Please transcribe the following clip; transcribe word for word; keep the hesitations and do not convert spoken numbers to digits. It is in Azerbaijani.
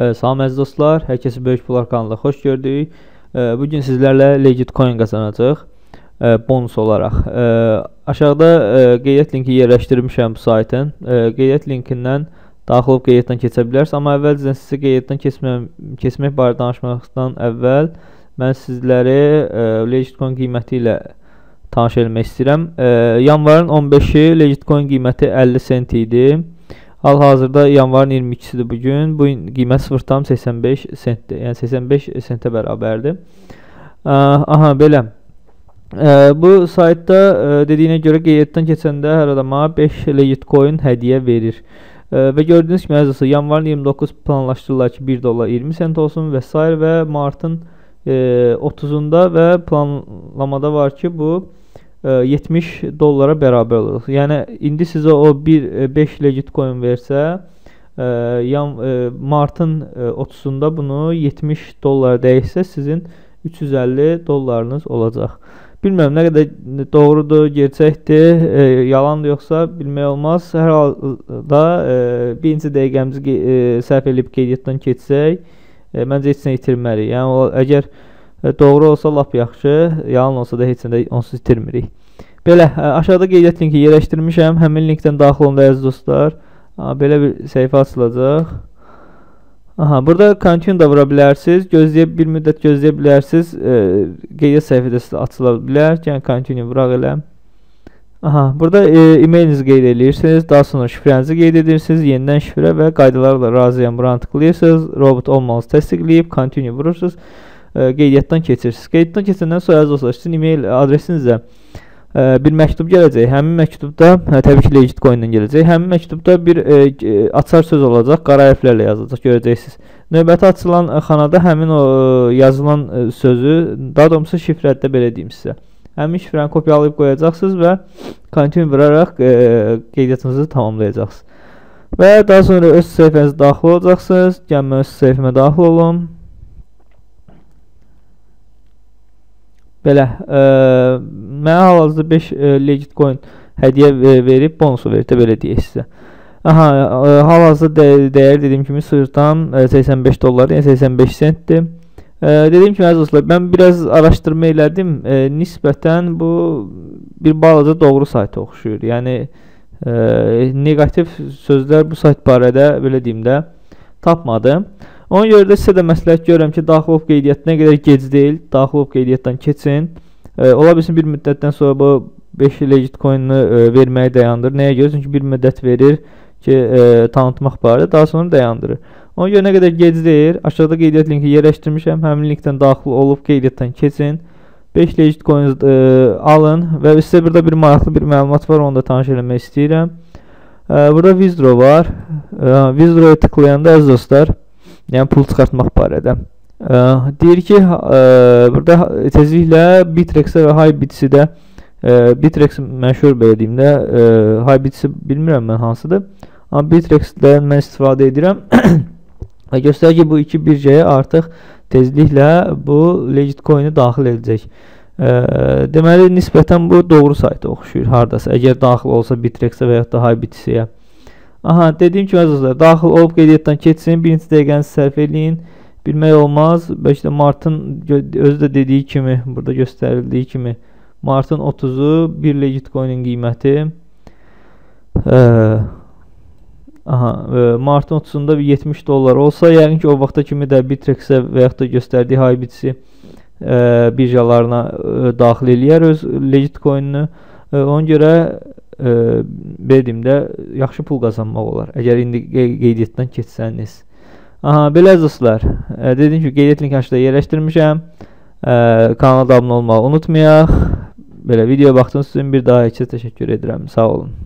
Salam əziz dostlar, hər kəsi Böyük Pullar kanalına xoş gördük. Bugün sizlərlə Legit Coin qazanacaq bonus olaraq. Aşağıda qeydiyyat linki yerləşdirmişəm bu saytın. Qeydiyyat linkindən daxil olub qeydiyyatdan keçə bilərsiniz. Amma əvvəlcə sizə qeydiyyatdan keçmək, keçmək barədə danışmaqdan əvvəl mən sizləri Legit Coin qiyməti ilə tanış etmək istəyirəm. Yanvarın on beşi Legit Coin qiyməti əlli sent idi. Hal-hazırda yanvarın iyirmi ikisidir bugün. Bu qiymət sıfır tam səksən beş sentdir. Yəni səksən beş sentə bərabərdir. Aha, belə. Bu saytda dediyinə görə qeydiyyatdan keçəndə hər adama beş Legit Coin hədiyyə verir. Və gördüyünüz kimi əzəsə yanvarın iyirmi doqquz planlaşdırırlar ki bir dollar iyirmi sent olsun və s. və martın otuzunda və planlamada var ki bu yetmiş dollara bərabər olur. Yəni indi sizə o beş Legit Coin versə, martın otuzunda bunu yetmiş dollara dəyişsə sizin üç yüz əlli dollarınız olacaq. Bilmirəm nə qədər doğrudur, gerçəkdir, yalandır yoxsa bilmək olmaz. Hər halda birinci dəqiqəmizi sərf edib qeydiyyatdan keçsək, məncə heç nə itirməliyik. Yəni əgər doğru olsa lap yaxşı, yalan olsa da heç nə onsuz itirmirik. Belə, aşağıda qeydiyyat linki yerləşdirmişəm. Həmin linkdən daxil olun əziz dostlar. Belə bir səhifə açılacaq. Aha, burada continue da vura bilərsiniz. Gözləyə bir müddət gözləyə bilərsiniz. Qeydiyyat səhifəsi açıla bilər. Yəni continue vuraq elə. Aha, burada e-mailinizi qeyd edirsiniz. Daha sonra şifrənizi qeyd edirsiniz. Yenidən şifrə və qaydalarla razıyam buranı tıklayırsınız. Robot olmanızı təsdiqləyib continue vurursunuz. Qeydiyyatdan keçirsiniz. Qeydiyyatdan keçəndən sonra əziz dostlar, sizin e-mail adresinizə bir məktub gələcək. Həmin məktubda, təbii ki Legit Coin-dən gələcək. Həmin məktubda bir açar söz olacaq, qara hərflərlə yazılacaq, görəcəksiniz. Növbəti açılan xanada həmin o yazılan sözü, daha doğrusu şifrədə belə deyim sizə. Həmin şifrəni kopyalayıb qoyacaqsınız və continue vuraraq qeydiyyatınızı tamamlayacaqsınız. Və daha sonra öz səhifənizə daxil olacaqsınız. Gəlmə öz səhifəmə daxil olun. Belə, mənə hal-hazırda beş Legit Coin hədiyyə verib, bonusu verib də belə deyək sizə. Aha, hal-hazırda dəyər dediyim kimi sıfır tam səksən beş dollar, yəni səksən beş sentdir. Dediyim kimi əziz dostlar, mən biraz araşdırma elədim, nisbətən bu bir balaca doğru sayta oxşuyur. Yəni, negativ sözlər bu sayt barədə, belə deyim də, tapmadım. Ona görə də sizə də məsləhət görürəm ki, daxil olub qeydiyyat nə qədər gec deyil, daxil olub qeydiyyatdan keçin. Ola bilsin bir müddətdən sonra bu beş Legit Coin-ı verməyi dayandır. Nəyə görə? Çünki bir müddət verir ki, tanıtmaq barədə, daha sonra dayandırır. Ona görə nə qədər gec deyil, aşağıda qeydiyyat linki yerləşdirmişəm, həmin linkdən daxil olub qeydiyyatdan keçin. beş Legit Coin alın və sizə burada bir maraqlı bir məlumat var, onu da tanış eləmək istəyirəm. Burada Withdraw var. Withdraw-ya tıklayanda əziz dostlar, yəni pul çıxartmaq barədə. Deyir ki, burada tezliklə Bittrex-ə və Hybits'i-də, Bittrex məşhur belə deyim də, Hybits'i bilmirəm mən hansıdır. Amma Bittrex-dən mən istifadə edirəm. Və göstərir ki, bu iki bircəyə artıq tezliklə bu Legit Coin-i daxil edəcək. Deməli, nisbətən bu doğru sayta oxşuyur haradasa, əgər daxil olsa Bittrex-ə və yaxud da Hybits'i-yə. Aha, dediyim kimi əzizlər, daxil olub qeydiyyatdan keçsin, birinci dəqiqəni sərf edin, bilmək olmaz. Bəlkə də martın özü də dediyi kimi, burada göstərildiyi kimi, martın otuzu bir Legit Coin-in qiyməti. Aha, martın otuzunda yetmiş dollar olsa, yəqin ki o vaxta kimi də Bittrex-ə və yaxud da göstərdiyi Hybits'i birjalarına daxil eləyər öz Legit Coin-ını. Ona görə belə deyim də, yaxşı pul qazanmaq olar, əgər indi qeydiyyatdan keçsəniz. Aha, belə dostlar, dediyim ki, qeydiyyat linki aşağıda yerləşdirmişəm. Kanala da abunə olmağı unutmayaq. Belə videoya baxdığınız üçün bir daha heç təşəkkür edirəm. Sağ olun.